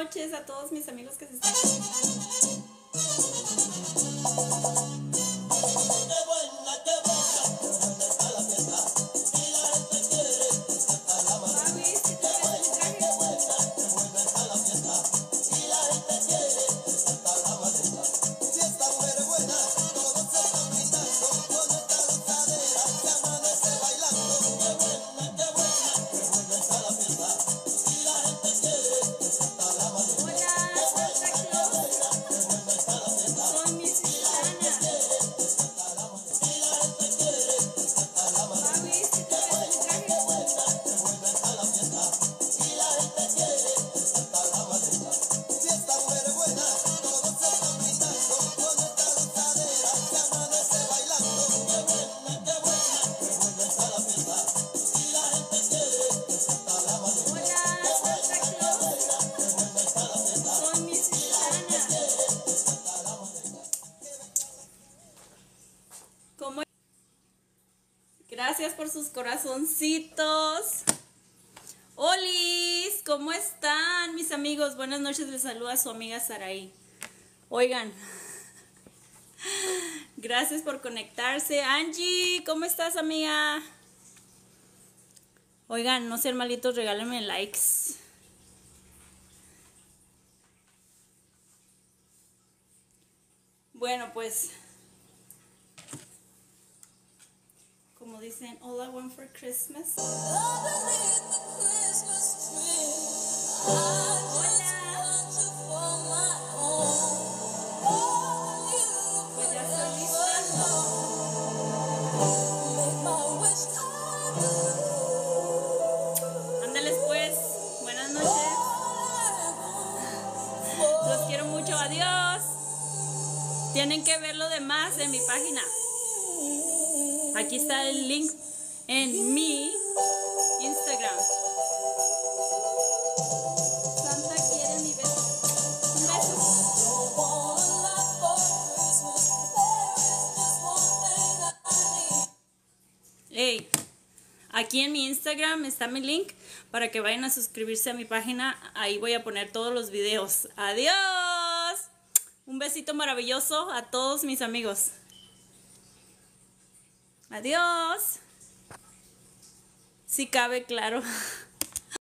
noches a todos mis amigos que se están. Gracias por sus corazoncitos. Olis, ¿cómo están mis amigos? Buenas noches, les saluda su amiga Saraí. Oigan, gracias por conectarse. Angie, ¿cómo estás, amiga? Oigan, no sean malitos, regálenme likes. Bueno, pues, como dicen, all I want for Christmas. Ándales pues, buenas noches. Los quiero mucho, adiós. Tienen que ver lo demás en mi página. Aquí está el link en mi Instagram. Santa quiere mi beso. Un beso. Hey, aquí en mi Instagram está mi link para que vayan a suscribirse a mi página. Ahí voy a poner todos los videos. Adiós. Un besito maravilloso a todos mis amigos. Adiós. Si cabe, claro.